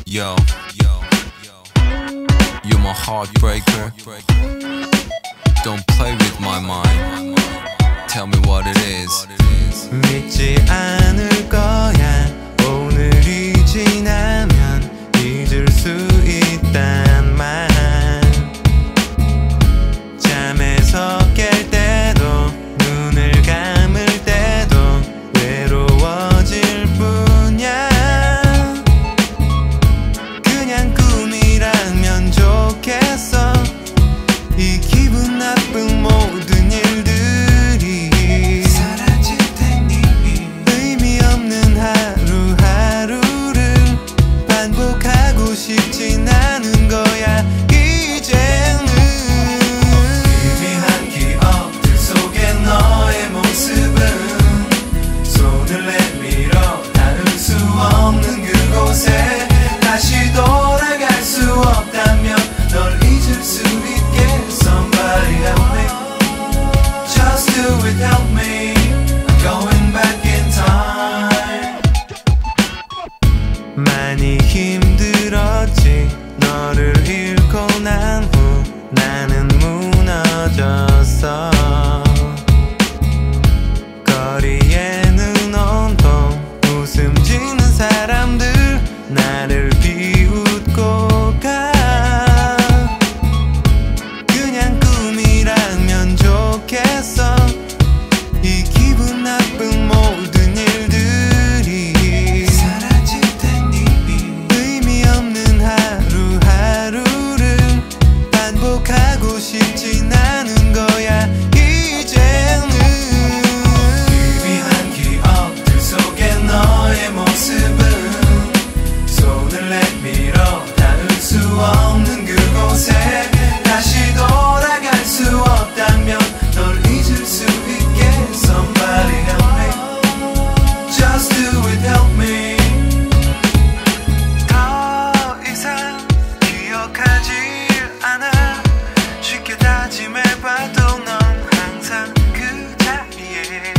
Yo, you're my heartbreaker. Don't play with my mind. Tell me what it is. 믿지 않을 거야. 오늘이 지나면 잊을 수 있단 말. 잠에서 깰 때도 눈을 감을 때도 외로워질 뿐이야. 그냥 꿈이라면 좋겠어. 이 기분 나쁜 모든 일들이 사라질 테니 의미 없는 하루하루를 반복하고 싶진 않은 거야. 이제는 희미한 기억들 속에 너의 모습은 손을 내밀어 닿을 수 없는 그곳에 다시 돌아갈 수 없다면 널 잊을 수 있게. Somebody help me, just do it, help me. I'm going back in time. 많이 힘들었지. 너를 잃고 난 후 나는 무너졌어. 거리에는 온통 웃음 짓는 사람들 나를 비웃고 가. 그냥 꿈이라면 좋겠어. 이 기분 나쁜 모든 일들이 사라질 테니 의미 없는 하루하루를 반복하고 싶진 않은 거야. 이제는 희미한 기억들 속에 너의 모습은 손을 내밀어 닿을 수 없는 그곳에 다시 돌아갈 수 없다면 널 잊을 수 있게. Somebody help me, just do it, help me. 더 이상 기억하지 않아. 쉽게 다짐해봐도 넌 항상 그 자리에.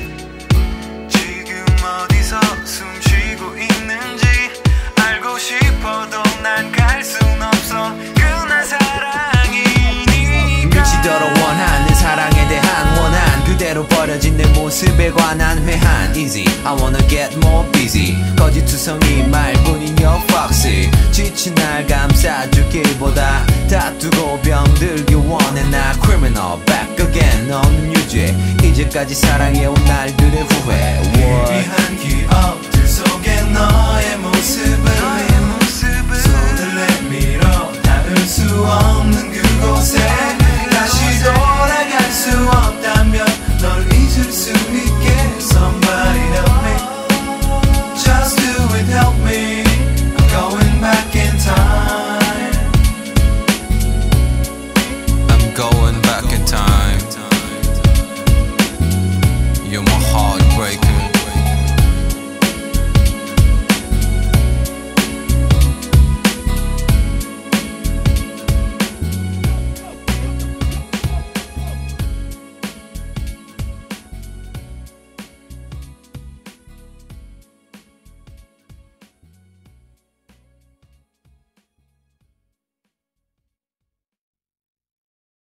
지금 어디서 숨쉬고 있는지 알고 싶어도 난 갈 순 없어. 그날 사랑이니까. 미치도록 원한 내 사랑에 대한 원한 그대로 버려진 내 모습에 관한 회한. Easy, I wanna get more busy. 거짓투성이 말뿐인 your foxy. 지친 날 감싸주길보다 다투고 병들기 원해. 나 criminal back again. 너는 유죄. 이제까지 사랑해온 날들의 후회. 희미한 기억들 속에 너의 모습은 손을 내밀어 닿을 수 없는 그곳에 다시 돌아갈 수 없다면 널 잊을 수 있게. Somebody help me, just do it, help me. I'm going back in time. I'm going back in time. You're my heart.